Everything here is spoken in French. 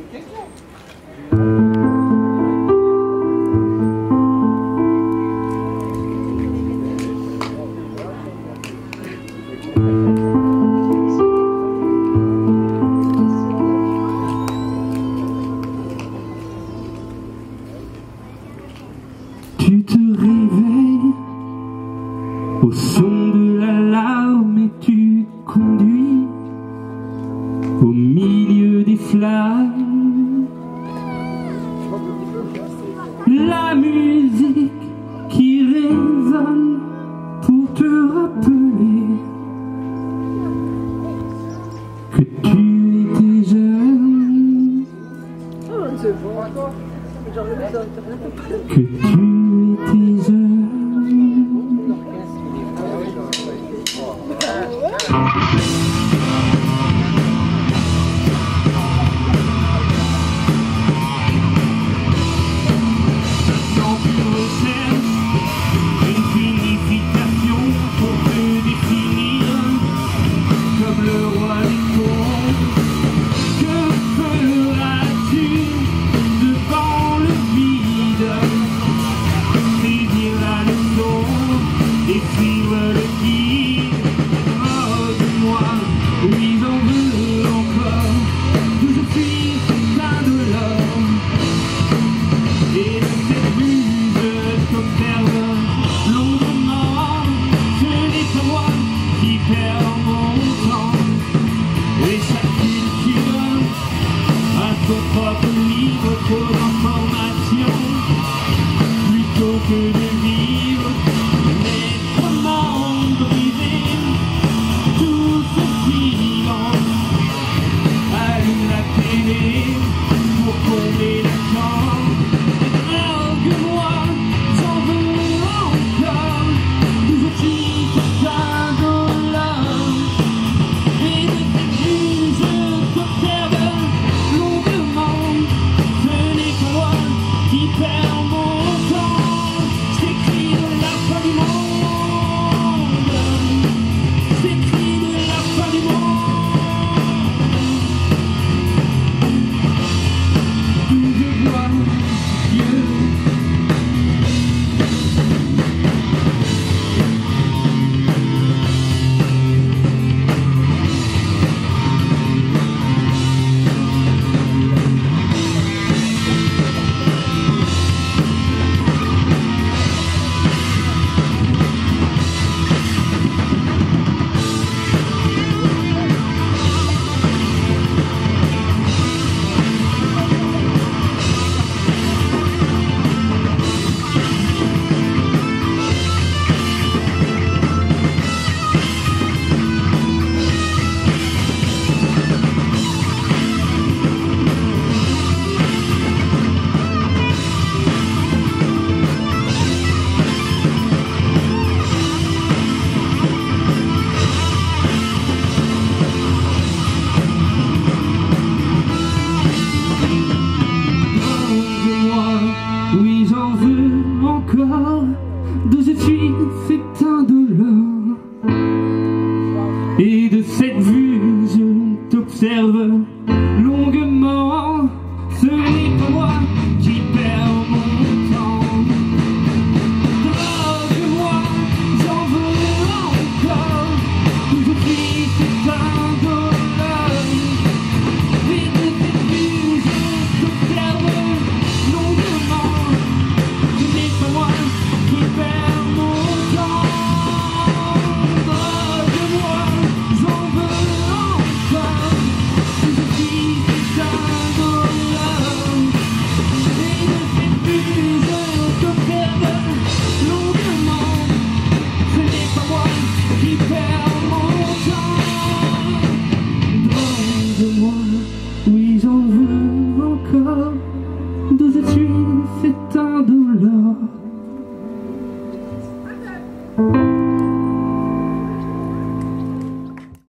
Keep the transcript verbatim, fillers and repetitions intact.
Tu te réveilles au son de l'alarme et tu conduis au milieu des flammes. La musique qui résonne pour te rappeler que tu étais jeune, que tu étais jeune. Propre livre, trop d'informations, plutôt que de vivre les commandes brisées. Tout ce silence, allume la télé pour combler la chambre. Drogue-moi, j'en veux encore, je suis certain de l'homme. Et de cette vue, je t'observe. Perds mon temps, j'écris de la fin du monde, j'écris de la fin du monde. Où je vois Dieu. Oui, j'en veux encore de cette fuite, c'est indolore. Et de cette vue, je t'observe longuement. Ce n'est pas moi qui perds mon temps. Drogue-moi, j'en veux encore de cette fuite, c'est indolore. Et de cette vue, je t'observe longuement. Ce n'est pas moi qui perds mon temps. Drogue-moi, j'en veux encore. Je suis cet indolore. Et de cette vue, je t'observe longuement. Ce n'est pas moi qui perds mon temps. Drogue-moi, oui j'en veux encore. De cette suite, c'est indolore.